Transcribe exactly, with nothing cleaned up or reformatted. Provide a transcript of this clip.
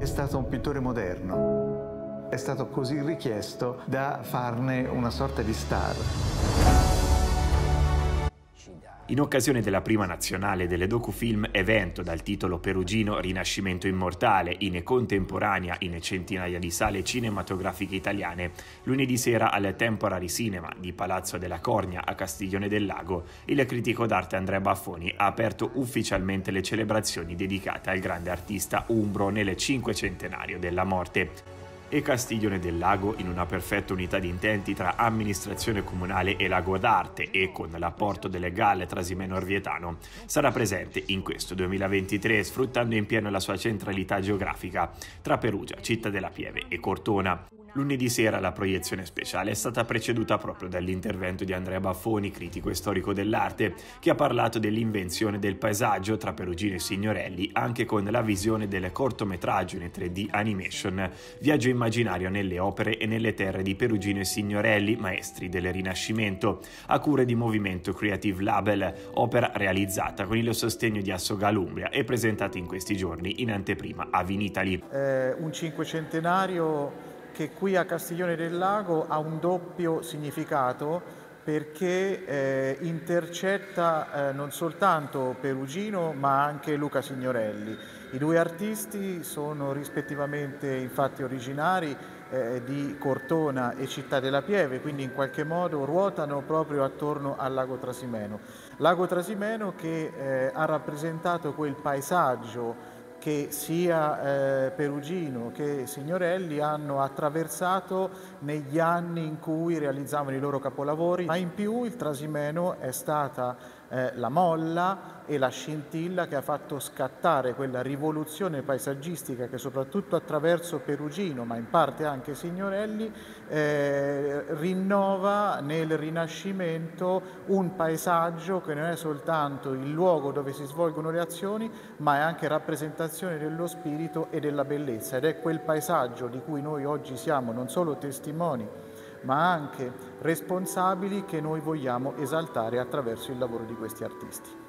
stato un pittore moderno. È stato così richiesto da farne una sorta di star. In occasione della prima nazionale delle docufilm, evento dal titolo Perugino Rinascimento immortale, in contemporanea in centinaia di sale cinematografiche italiane, lunedì sera al Temporary Cinema di Palazzo della Cornia a Castiglione del Lago, il critico d'arte Andrea Baffoni ha aperto ufficialmente le celebrazioni dedicate al grande artista umbro nel cinquecentenario della morte. E Castiglione del Lago, in una perfetta unità di intenti tra amministrazione comunale e Lago d'Arte e con l'apporto delle Galle Trasimeno Orvietano, sarà presente in questo duemilaventitré sfruttando in pieno la sua centralità geografica tra Perugia, Città della Pieve e Cortona. Lunedì sera la proiezione speciale è stata preceduta proprio dall'intervento di Andrea Baffoni, critico e storico dell'arte, che ha parlato dell'invenzione del paesaggio tra Perugino e Signorelli anche con la visione del cortometraggio in tre D animation, viaggio immaginario nelle opere e nelle terre di Perugino e Signorelli, maestri del Rinascimento, a cura di Movimento Creative Label, opera realizzata con il sostegno di Assogal Umbria e presentata in questi giorni in anteprima a Vinitaly. Eh, un cinquecentenario che qui a Castiglione del Lago ha un doppio significato perché eh, intercetta eh, non soltanto Perugino ma anche Luca Signorelli. I due artisti sono rispettivamente infatti originari eh, di Cortona e Città della Pieve, quindi in qualche modo ruotano proprio attorno al Lago Trasimeno. Lago Trasimeno che eh, ha rappresentato quel paesaggio che sia eh, Perugino che Signorelli hanno attraversato negli anni in cui realizzavano i loro capolavori, ma in più il Trasimeno è stata eh, la molla e la scintilla che ha fatto scattare quella rivoluzione paesaggistica che soprattutto attraverso Perugino, ma in parte anche Signorelli, eh, rinnova nel Rinascimento un paesaggio che non è soltanto il luogo dove si svolgono le azioni, ma è anche rappresentazione dello spirito e della bellezza, ed è quel paesaggio di cui noi oggi siamo non solo testimoni ma anche responsabili che noi vogliamo esaltare attraverso il lavoro di questi artisti.